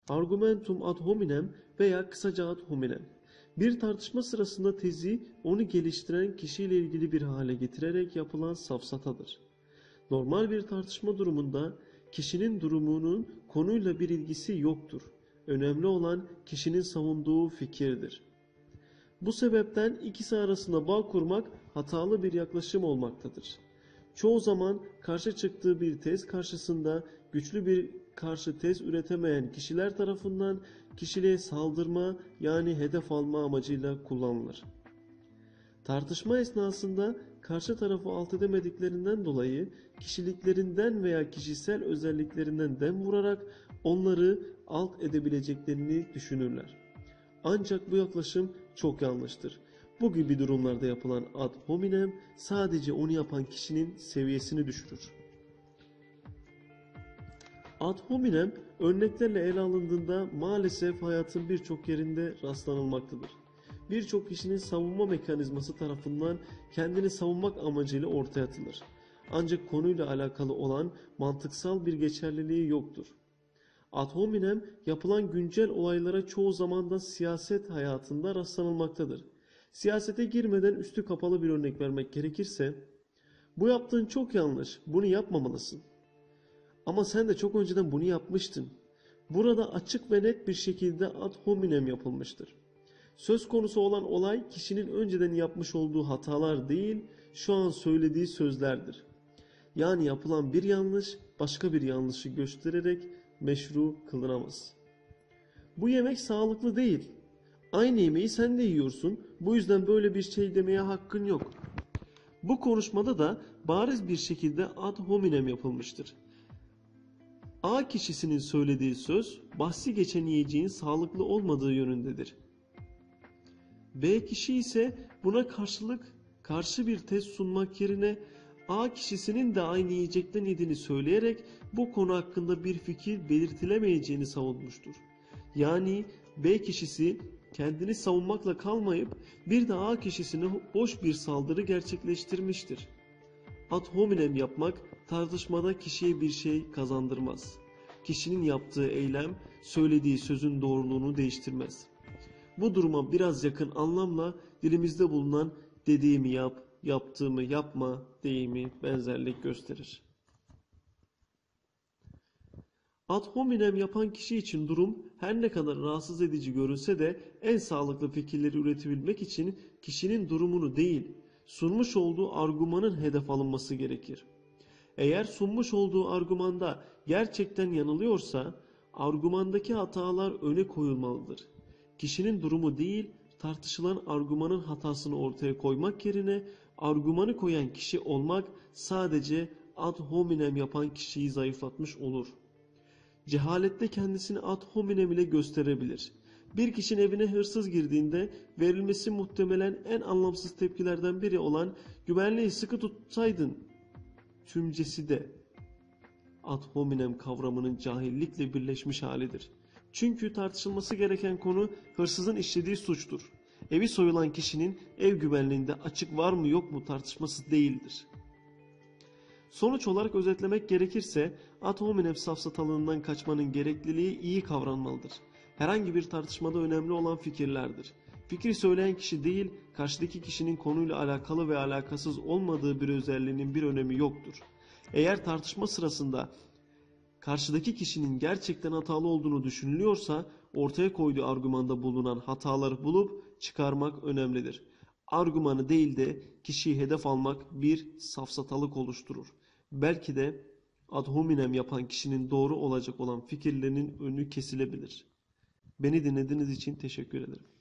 Argumentum ad hominem veya kısaca ad hominem. Bir tartışma sırasında tezi onu geliştiren kişiyle ilgili bir hale getirerek yapılan safsatadır. Normal bir tartışma durumunda kişinin durumunun konuyla bir ilgisi yoktur. Önemli olan kişinin savunduğu fikirdir. Bu sebepten ikisi arasında bağ kurmak hatalı bir yaklaşım olmaktadır. Çoğu zaman karşı çıktığı bir tez karşısında güçlü bir karşı tez üretemeyen kişiler tarafından kişiliğe saldırma yani hedef alma amacıyla kullanılır. Tartışma esnasında karşı tarafı alt edemediklerinden dolayı kişiliklerinden veya kişisel özelliklerinden dem vurarak onları alt edebileceklerini düşünürler. Ancak bu yaklaşım çok yanlıştır. Bu gibi durumlarda yapılan ad hominem sadece onu yapan kişinin seviyesini düşürür. Ad hominem örneklerle ele alındığında maalesef hayatın birçok yerinde rastlanılmaktadır. Birçok kişinin savunma mekanizması tarafından kendini savunmak amacıyla ortaya atılır. Ancak konuyla alakalı olan mantıksal bir geçerliliği yoktur. Ad hominem yapılan güncel olaylara çoğu zaman da siyaset hayatında rastlanılmaktadır. Siyasete girmeden üstü kapalı bir örnek vermek gerekirse, bu yaptığın çok yanlış, bunu yapmamalısın. Ama sen de çok önceden bunu yapmıştın. Burada açık ve net bir şekilde ad hominem yapılmıştır. Söz konusu olan olay kişinin önceden yapmış olduğu hatalar değil, şu an söylediği sözlerdir. Yani yapılan bir yanlış başka bir yanlışı göstererek meşru kılınamaz. Bu yemek sağlıklı değil. Aynı yemeği sen de yiyorsun. Bu yüzden böyle bir şey demeye hakkın yok. Bu konuşmada da bariz bir şekilde ad hominem yapılmıştır. A kişisinin söylediği söz bahsi geçen yiyeceğin sağlıklı olmadığı yönündedir. B kişi ise buna karşı bir tez sunmak yerine A kişisinin de aynı yiyecekten yediğini söyleyerek bu konu hakkında bir fikir belirtilemeyeceğini savunmuştur. Yani B kişisi kendini savunmakla kalmayıp bir de A kişisine boş bir saldırı gerçekleştirmiştir. Ad hominem yapmak tartışmada kişiye bir şey kazandırmaz. Kişinin yaptığı eylem söylediği sözün doğruluğunu değiştirmez. Bu duruma biraz yakın anlamla dilimizde bulunan dediğimi yap, yaptığımı yapma deyimi benzerlik gösterir. Ad hominem yapan kişi için durum her ne kadar rahatsız edici görünse de en sağlıklı fikirleri üretebilmek için kişinin durumunu değil, sunmuş olduğu argümanın hedef alınması gerekir. Eğer sunmuş olduğu argümanda gerçekten yanılıyorsa, argümandaki hatalar öne koyulmalıdır. Kişinin durumu değil, tartışılan argümanın hatasını ortaya koymak yerine argümanı koyan kişi olmak sadece ad hominem yapan kişiyi zayıflatmış olur. Cehalette kendisini ad hominem ile gösterebilir. Bir kişinin evine hırsız girdiğinde verilmesi muhtemelen en anlamsız tepkilerden biri olan güvenliği sıkı tutsaydın tümcesi de ad hominem kavramının cahillikle birleşmiş halidir. Çünkü tartışılması gereken konu hırsızın işlediği suçtur. Evi soyulan kişinin ev güvenliğinde açık var mı yok mu tartışması değildir. Sonuç olarak özetlemek gerekirse ad hominem safsatalığından kaçmanın gerekliliği iyi kavranmalıdır. Herhangi bir tartışmada önemli olan fikirlerdir. Fikri söyleyen kişi değil, karşıdaki kişinin konuyla alakalı ve alakasız olmadığı bir özelliğinin bir önemi yoktur. Eğer tartışma sırasında karşıdaki kişinin gerçekten hatalı olduğunu düşünülüyorsa ortaya koyduğu argümanda bulunan hataları bulup çıkarmak önemlidir. Argümanı değil de kişiyi hedef almak bir safsatalık oluşturur. Belki de ad hominem yapan kişinin doğru olacak olan fikirlerinin önü kesilebilir. Beni dinlediğiniz için teşekkür ederim.